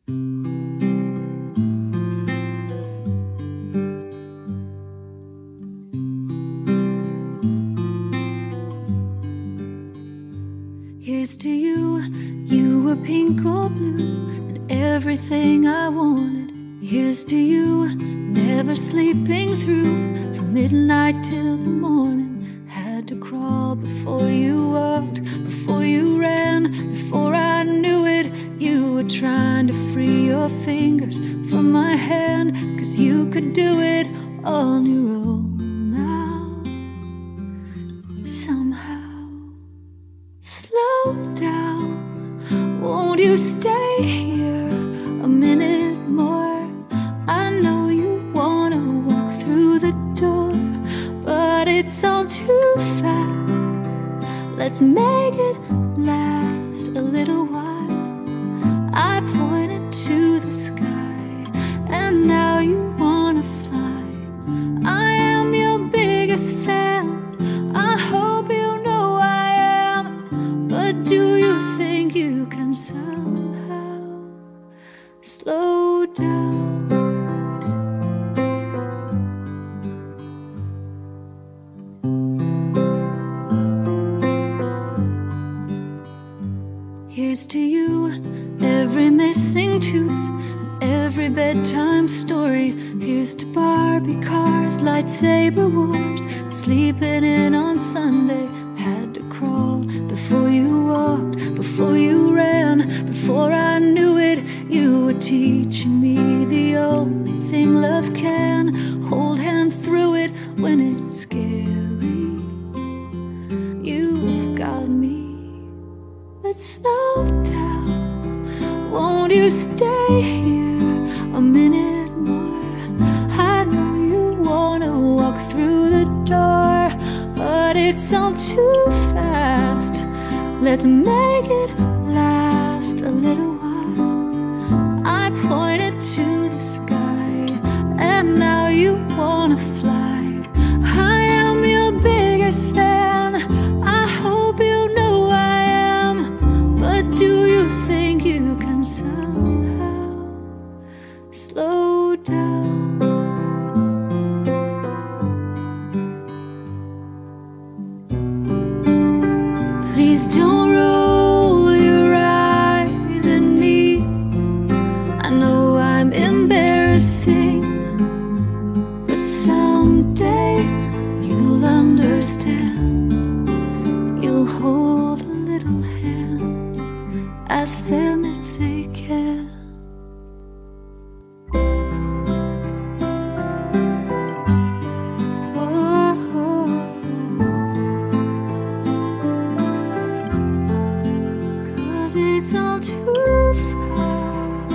Here's to you, you were pink or blue, and everything I wanted. Here's to you, never sleeping through, from midnight till the morning. Had to crawl before you walked, before you ran, before I knew it. You were trying to free your fingers from my hand, 'cause you could do it on your own now. Somehow. Slow down, won't you stay here a minute more? I know you wanna walk through the door, but it's all too fast. Let's make it last a little while. I pointed to the sky, and now you wanna fly. I am your biggest fan, I hope you know I am. But do you think you can somehow slow down? Here's to you, every missing tooth, every bedtime story. Here's to Barbie cars, lightsaber wars, sleeping in on Sunday. Had to crawl before you walked, before you ran, before I knew it. You were teaching me the only thing love can. Hold hands through it when it's scary. You've got me. Let's slow down, won't you stay here a minute more? I know you wanna walk through the door, but it's all too fast. Let's make it last a little while. I pointed to the sky, and now you wanna fly. I am your biggest fan, I hope you know I am. But do you think you can somehow slow down? Please don't roll your eyes at me. I know I'm embarrassing, but someday you'll understand. You'll hold a little hand, ask them if they can. It's all too fast.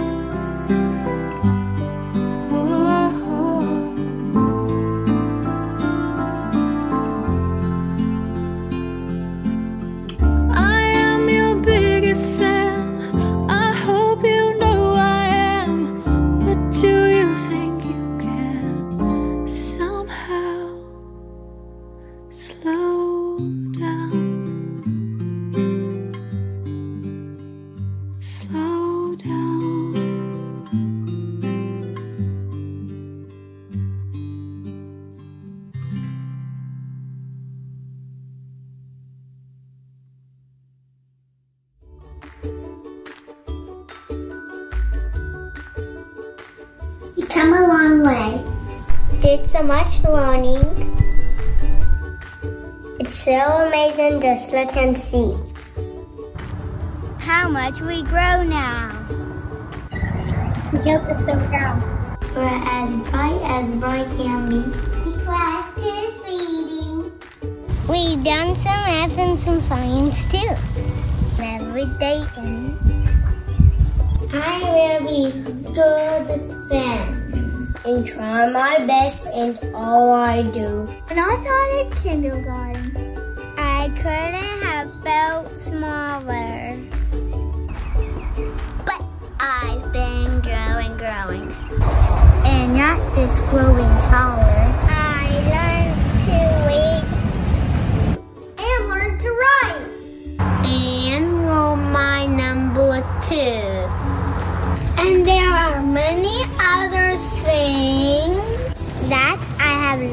I am your biggest fan, I hope you know I am. But do you think you can somehow slow down? Slow down. You come a long way. Did so much learning. It's so amazing, just look and see how much we grow now. We hope it's so proud. We're as bright can be. We practice reading. We've done some math and some science too. Every day ends. I will be good friend and try my best in all I do. When I thought in kindergarten, I couldn't have felt smaller. But I've been growing. And not just growing taller. I learned to read. And learned to write. And roll my numbers too. And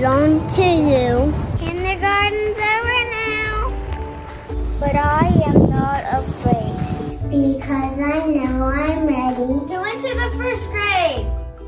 belong to you. Kindergarten's over now. But I am not afraid. Because I know I'm ready to enter the first grade.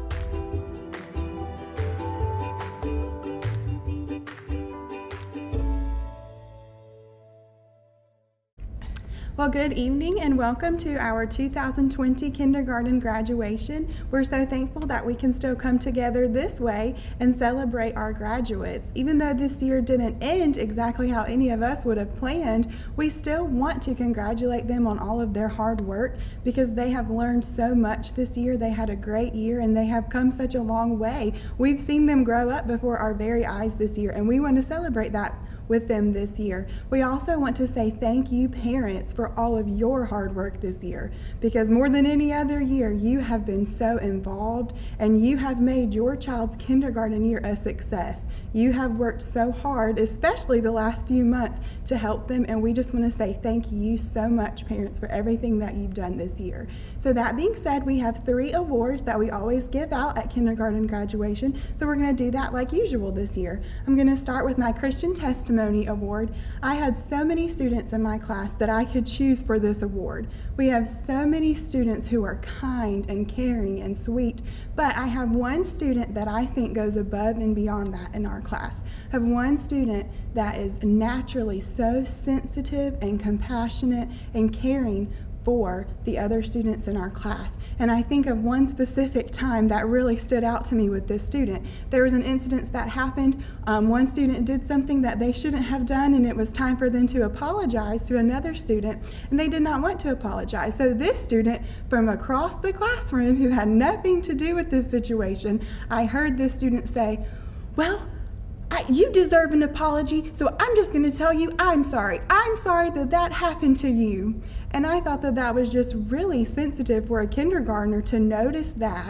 Well, good evening and welcome to our 2020 kindergarten graduation. We're so thankful that we can still come together this way and celebrate our graduates. Even though this year didn't end exactly how any of us would have planned, we still want to congratulate them on all of their hard work because they have learned so much this year. They had a great year and they have come such a long way. We've seen them grow up before our very eyes this year, and we want to celebrate that with them this year. We also want to say thank you, parents, for all of your hard work this year, because more than any other year, you have been so involved and you have made your child's kindergarten year a success. You have worked so hard, especially the last few months, to help them, and we just want to say thank you so much, parents, for everything that you've done this year. So that being said, we have 3 awards that we always give out at kindergarten graduation, so we're going to do that like usual this year. I'm going to start with my Christian Testimony Award. I had so many students in my class that I could choose for this award. We have so many students who are kind and caring and sweet, but I have one student that I think goes above and beyond that in our class. I have one student that is naturally so sensitive and compassionate and caring for the other students in our class. And I think of one specific time that really stood out to me with this student. There was an incident that happened. One student did something that they shouldn't have done, and it was time for them to apologize to another student, and they did not want to apologize. So this student from across the classroom, who had nothing to do with this situation, I heard this student say, "Well, you deserve an apology, so I'm just going to tell you I'm sorry. I'm sorry that that happened to you." And I thought that that was just really sensitive for a kindergartner to notice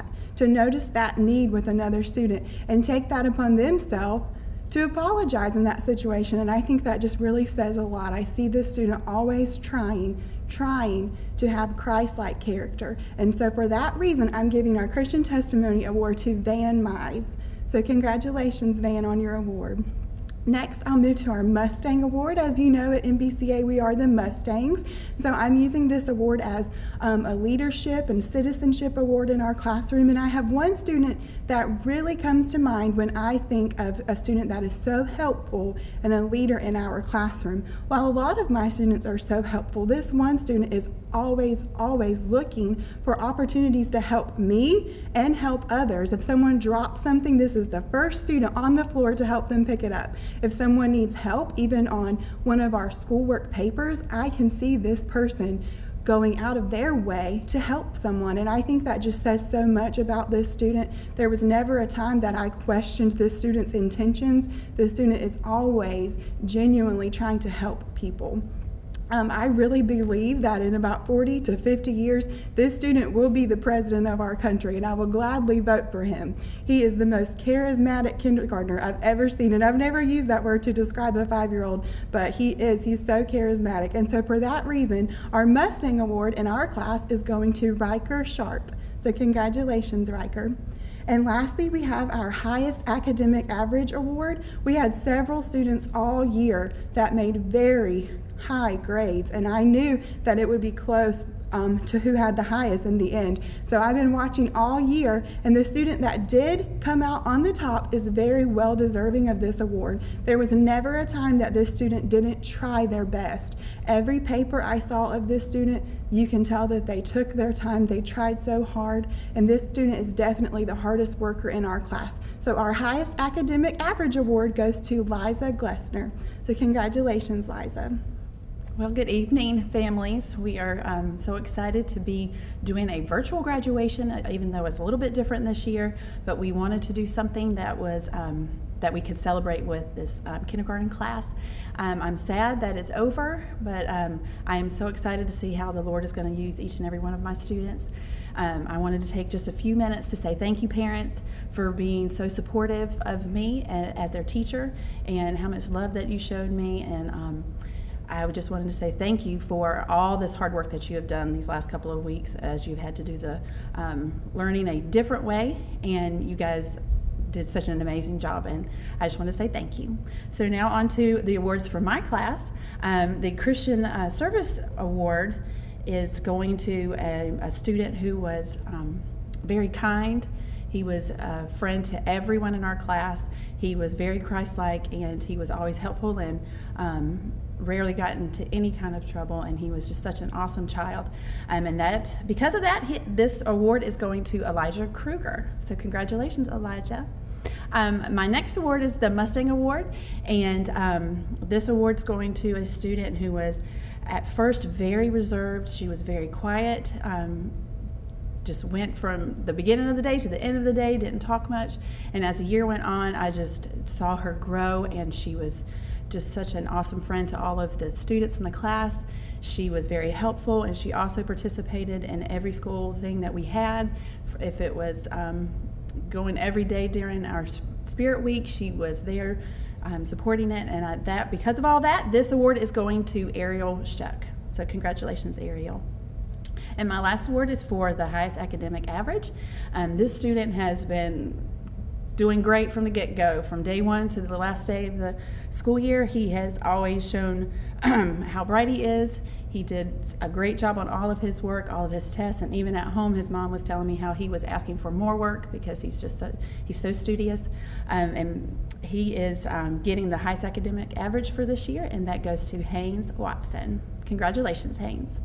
that need with another student and take that upon themselves to apologize in that situation. And I think that just really says a lot. I see this student always trying to have Christ-like character. And so for that reason, I'm giving our Christian Testimony Award to Van Mize. So congratulations, Van, on your award. Next, I'll move to our Mustang Award. As you know, at NBCA, we are the Mustangs. So I'm using this award as a leadership and citizenship award in our classroom. And I have one student that really comes to mind when I think of a student that is so helpful and a leader in our classroom. While a lot of my students are so helpful, this one student is always looking for opportunities to help me and help others. If someone drops something, this is the first student on the floor to help them pick it up. If someone needs help, even on one of our schoolwork papers, I can see this person going out of their way to help someone. And I think that just says so much about this student. There was never a time that I questioned this student's intentions. This student is always genuinely trying to help people. I really believe that in about 40 to 50 years, this student will be the president of our country, and I will gladly vote for him. He is the most charismatic kindergartner I've ever seen, and I've never used that word to describe a 5-year-old, but he's so charismatic. And so for that reason, our Mustang Award in our class is going to Riker Sharp. So congratulations, Riker. And lastly, we have our highest academic average award. We had several students all year that made very high grades, and I knew that it would be close to who had the highest in the end. So I've been watching all year, and the student that did come out on the top is very well deserving of this award. There was never a time that this student didn't try their best. Every paper I saw of this student, you can tell that they took their time, they tried so hard, and this student is definitely the hardest worker in our class. So our highest academic average award goes to Liza Glessner. So congratulations, Liza. Well, good evening, families. We are so excited to be doing a virtual graduation, even though it's a little bit different this year, but we wanted to do something that was that we could celebrate with this kindergarten class. I'm sad that it's over, but I am so excited to see how the Lord is going to use each and every one of my students. I wanted to take just a few minutes to say thank you, parents, for being so supportive of me as their teacher, and how much love that you showed me. And I just wanted to say thank you for all this hard work that you have done these last couple of weeks as you've had to do the learning a different way, and you guys did such an amazing job, and I just want to say thank you. So now on to the awards for my class. The Christian Service Award is going to a student who was very kind. He was a friend to everyone in our class. He was very Christ-like, and he was always helpful and rarely got into any kind of trouble, and he was just such an awesome child. And that, because of that, this award is going to Elijah Kruger. So congratulations, Elijah. My next award is the Mustang Award, and this award's going to a student who was at first very reserved. She was very quiet, just went from the beginning of the day to the end of the day, didn't talk much, and as the year went on, I just saw her grow, and she was just such an awesome friend to all of the students in the class. She was very helpful, and she also participated in every school thing that we had. If it was going every day during our Spirit Week, she was there supporting it, and because of all that, this award is going to Ariel Shuck. So congratulations, Ariel. And my last award is for the highest academic average. This student has been doing great from the get-go. From day one to the last day of the school year, he has always shown how bright he is. He did a great job on all of his work, all of his tests, and even at home, his mom was telling me how he was asking for more work because he's so studious. And he is getting the highest academic average for this year, and that goes to Haynes Watson. Congratulations, Haynes.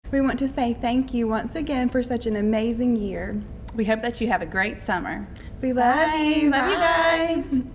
We want to say thank you once again for such an amazing year. We hope that you have a great summer. We love you. Love you guys.